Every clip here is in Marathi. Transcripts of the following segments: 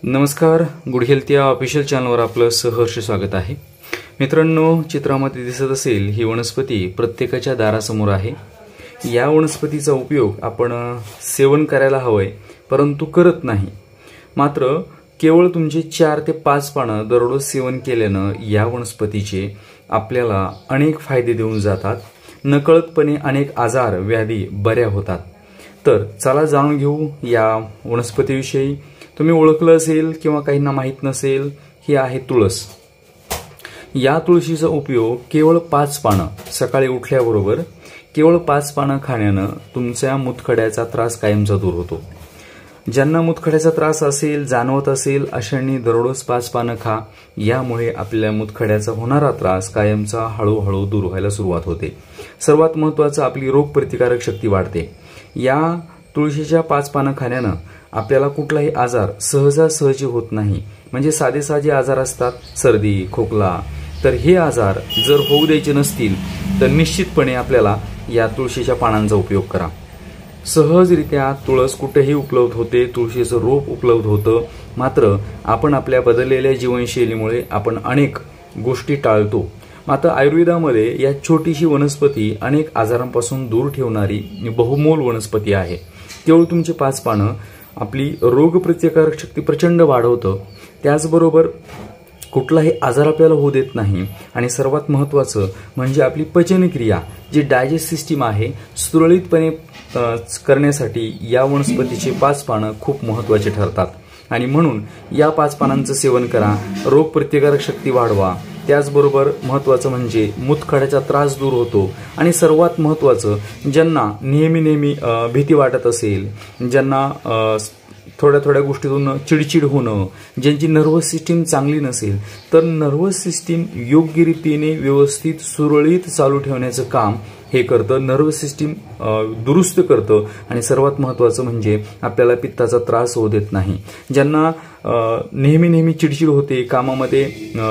नमस्कार, गुड हेल्थ या ऑफिशियल चॅनलवर आपलं सहर्ष स्वागत आहे। मित्रांनो, चित्रामध्ये दिसत असेल ही वनस्पती प्रत्येकाच्या दारासमोर आहे। या वनस्पतीचा उपयोग आपण सेवन करायला हवंय, परंतु करत नाही। मात्र केवळ तुमचे 4 ते 5 पानं दररोज सेवन केल्यानं या वनस्पतीचे आपल्याला अनेक फायदे देऊन जातात। नकळतपणे अनेक आजार व्याधी बऱ्या होतात। तर चला जाणून घेऊ या वनस्पतीविषयी। तुम्ही ओळखलं असेल किंवा काहींना माहित नसेल, ही आहे तुळस। या तुळशीचा उपयोग केवळ 5 पानं सकाळी उठल्याबरोबर केवळ 5 पानं खाण्यानं तुमच्या मुतखड्याचा त्रास कायमचा दूर होतो। ज्यांना मुतखड्याचा त्रास असेल जाणवत असेल अशांनी दररोज 5 पानं खा। यामुळे आपल्या मुतखड्याचा होणारा त्रास कायमचा हळूहळू दूर व्हायला सुरुवात होते। सर्वात महत्त्वाचं, आपली रोगप्रतिकारक शक्ती वाढते। या तुळशीच्या 5 पानं खाण्यानं आपल्याला कुठलाही आजार सहजासहजी होत नाही। म्हणजे साधे आजार असतात, सर्दी खोकला, तर हे आजार जर होऊ द्यायचे नसतील तर निश्चितपणे आपल्याला या तुळशीच्या पानांचा उपयोग करा। सहजरित्या तुळस कुठेही उपलब्ध होते, तुळशीचं रोप उपलब्ध होतं। मात्र आपण आपल्या बदललेल्या जीवनशैलीमुळे आपण अनेक गोष्टी टाळतो। मात्र आयुर्वेदामध्ये या छोटीशी वनस्पती अनेक आजारांपासून दूर ठेवणारी बहुमोल वनस्पती आहे। केवळ तुमची 5 पानं आपली रोगप्रतिकारक शक्ती प्रचंड वाढवतं। त्याचबरोबर कुठलाही आजार आपल्याला होऊ देत नाही। आणि सर्वात महत्त्वाचं म्हणजे आपली पचनक्रिया, जी डायजेस्ट सिस्टीम आहे, सुरळीतपणे करण्यासाठी या वनस्पतीचे 5 पानं खूप महत्त्वाचे ठरतात। आणि म्हणून या 5 पानांचं सेवन करा, रोगप्रतिकारक शक्ती वाढवा। त्याचबरोबर महत्त्वाचं म्हणजे मुतखड्याचा त्रास दूर होतो। आणि सर्वात महत्त्वाचं, ज्यांना नेहमी भीती वाटत असेल, ज्यांना थोड्या गोष्टीतून चिडचिड होणं, ज्यांची नर्व्हस सिस्टीम चांगली नसेल, तर नर्व्हस सिस्टीम योग्य रीतीने व्यवस्थित सुरळीत चालू ठेवण्याचं काम हे करतं। नर्व्हस सिस्टीम दुरुस्त करतं। आणि सर्वात महत्त्वाचं म्हणजे आपल्याला पित्ताचा त्रास होऊ देत नाही। ज्यांना नेहमी चिडचिड होते, कामामध्ये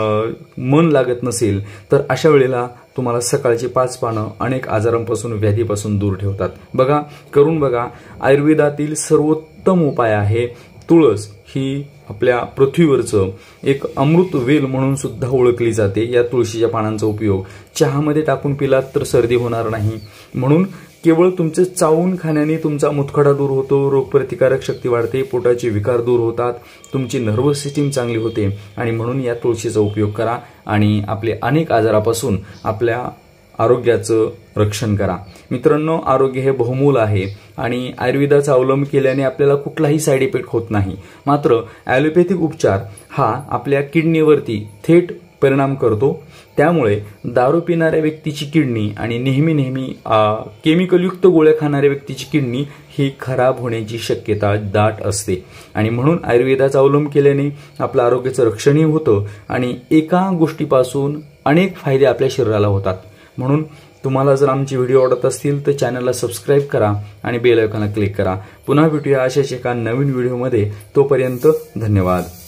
मन लागत नसेल, तर अशा वेळेला तुम्हाला सकाळची 5 पानं अनेक आजारांपासून व्याधीपासून दूर ठेवतात। बघा, करून बघा। आयुर्वेदातील सर्वोत्तम उपाय आहे। तुळस ही आपल्या पृथ्वीवरचं एक अमृत वेल म्हणून सुद्धा ओळखली जाते। या तुळशीच्या पानांचा उपयोग चहामध्ये टाकून पिलात तर सर्दी होणार नाही। म्हणून केवळ तुमचे चावून खाण्याने तुमचा मुतखडा दूर होतो, रोगप्रतिकारक शक्ती वाढते, पोटाचे विकार दूर होतात, तुमची नर्व्हस सिस्टीम चांगली होते। आणि म्हणून या तुळशीचा उपयोग करा आणि आपले अनेक आजारापासून आपल्या आरोग्याचं रक्षण करा। मित्रांनो, आरोग्य हे बहुमूल आहे आणि आयुर्वेदाचा अवलंब केल्याने आपल्याला कुठलाही साईड इफेक्ट होत नाही। मात्र ॲलोपॅथिक उपचार हा आपल्या किडनीवरती थेट परिणाम करतो। त्यामुळे दारू पिणाऱ्या व्यक्तीची किडनी आणि नेहमी केमिकलयुक्त गोळ्या खाणाऱ्या व्यक्तीची किडनी ही खराब होण्याची शक्यता दाट असते। आणि म्हणून आयुर्वेदाचा अवलंब केल्याने आपल्या आरोग्याचं रक्षणही होतं आणि एका गोष्टीपासून अनेक फायदे आपल्या शरीराला होतात। म्हणून तुम्हाला जर आमचे व्हिडिओ आवडत असतील तर चॅनलला सबस्क्राईब करा आणि बेल आयकॉनला क्लिक करा। पुन्हा भेटूया अशाच एका नवीन व्हिडिओमध्ये। तोपर्यंत धन्यवाद।